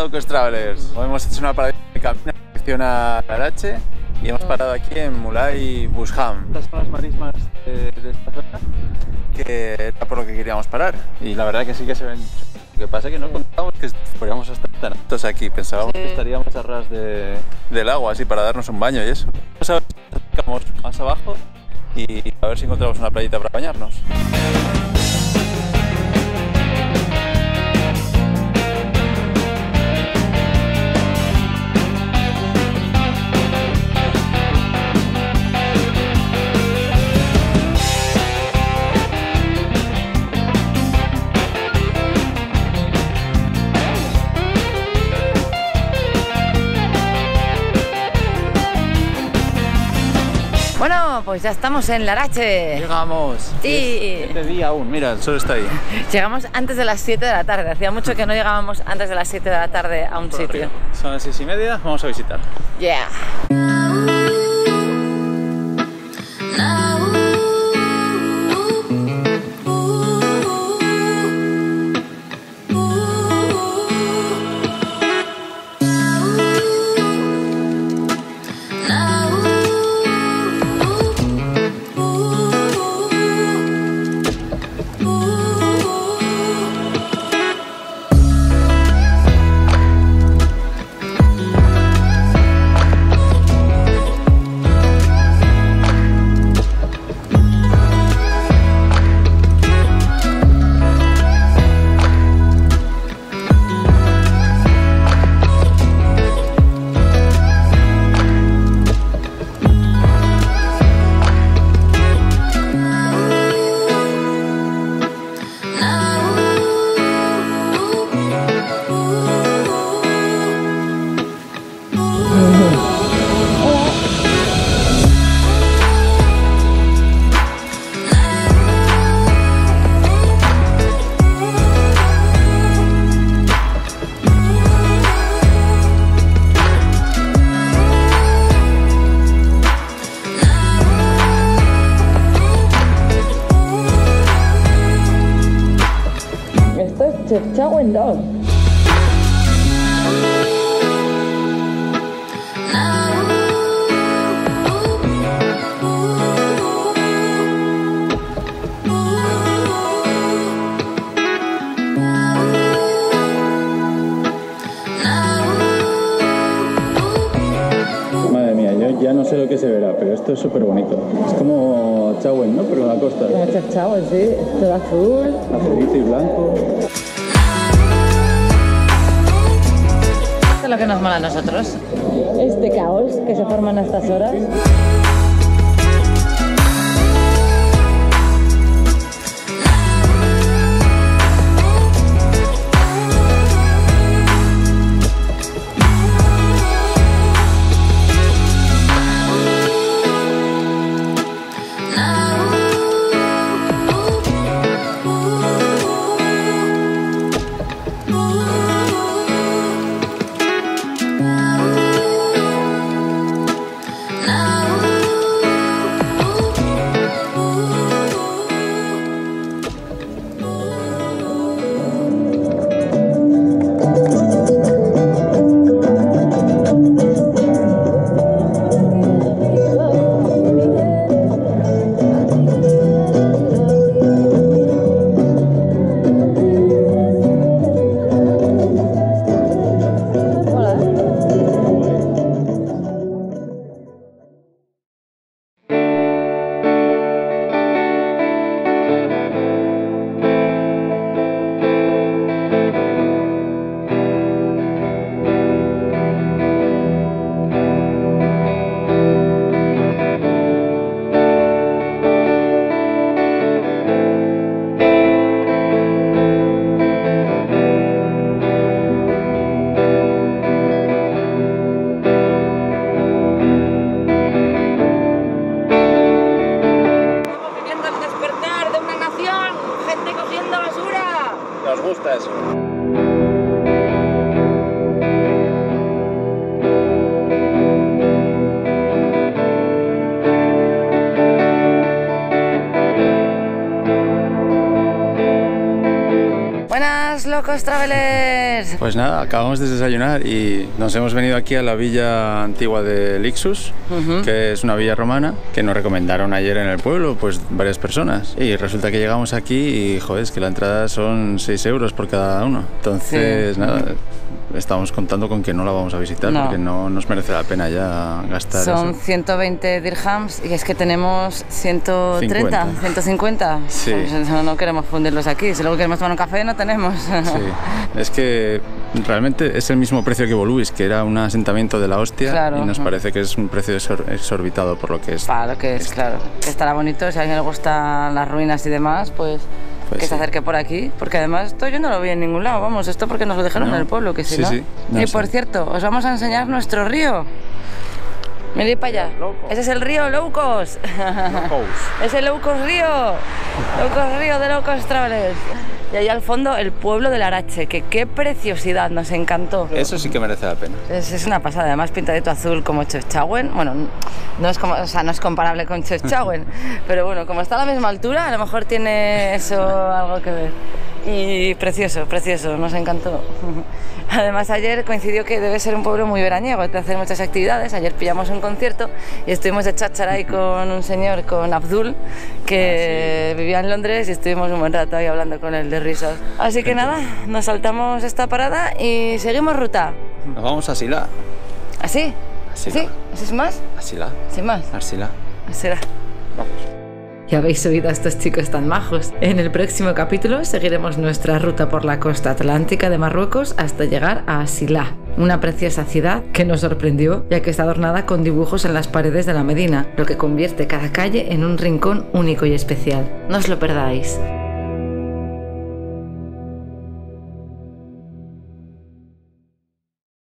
Locos Travelers. Hoy hemos hecho una parada de camino en dirección a Larache y hemos parado aquí en Mulay Buskham. Estas son las marismas de esta zona, que era por lo que queríamos parar. Y la verdad que sí que se ven. Lo que pasa es que no pensábamos que podríamos estar tan altos aquí. Pensábamos que estaríamos a ras del agua, así para darnos un baño y eso. Vamos a ver si nos acercamos más abajo y a ver si encontramos una playita para bañarnos. Bueno, pues ya estamos en Larache. Llegamos. Sí. Es de día aún, mira, el sol está ahí. Llegamos antes de las 7 de la tarde. Hacía mucho que no llegábamos antes de las 7 de la tarde a un sitio. Son las 6:30, vamos a visitar. Yeah. Esto es Chefchaouen-Dong. Madre mía, yo ya no sé lo que se verá, pero esto es súper bonito. Es como Chauen, ¿no? Pero en la costa. Como Chefchaouen, sí. Todo azul. Azulito y blanco. Esto es lo que nos mola a nosotros. Este caos que se forma en estas horas. Now locos travelers? Pues nada, acabamos de desayunar y nos hemos venido aquí a la villa antigua de Lixus, que es una villa romana que nos recomendaron ayer en el pueblo, pues varias personas. Y resulta que llegamos aquí y, joder, es que la entrada son 6 euros por cada uno. Entonces, nada, estamos contando con que no la vamos a visitar porque no nos merece la pena ya gastar. Son eso. 120 dirhams y es que tenemos 130, 150. Sí. Pues no queremos fundirlos aquí. Si luego queremos tomar un café, no tenemos. Sí, es que realmente es el mismo precio que Boluis, que era un asentamiento de la hostia, claro, y nos parece que es un precio exorbitado por lo que es. Para lo que es, claro. Que estará bonito, si a alguien le gustan las ruinas y demás, pues que se acerque por aquí, porque además esto yo no lo vi en ningún lado, vamos, esto porque nos lo dejaron en el pueblo, que si no. Y por cierto, os vamos a enseñar nuestro río. Mirad para allá. Ese es el río Locos. Es el Locos Río. Locos Río de Locos Travelers. Y ahí al fondo el pueblo del Arache, que qué preciosidad, nos encantó. Eso sí que merece la pena. Es una pasada, además pintadito azul como Chefchaouen. Bueno, no es, como, o sea, no es comparable con Chefchaouen, pero bueno, como está a la misma altura, a lo mejor tiene eso algo que ver. Y precioso, precioso, nos encantó. Además ayer coincidió que debe ser un pueblo muy veraniego, te hacen muchas actividades. Ayer pillamos un concierto y estuvimos de cháchara ahí con un señor, con Abdul, que vivía en Londres, y estuvimos un buen rato ahí hablando con él de risas. Así que nada, nos saltamos esta parada y seguimos ruta. Nos vamos a Sila. ¿Así? ¿Sí? ¿Eso es más? A Sila. ¿Sin más? A Sila. Será. Vamos. Ya habéis oído a estos chicos tan majos. En el próximo capítulo seguiremos nuestra ruta por la costa atlántica de Marruecos hasta llegar a Sila, una preciosa ciudad que nos sorprendió ya que está adornada con dibujos en las paredes de la Medina, lo que convierte cada calle en un rincón único y especial. No os lo perdáis.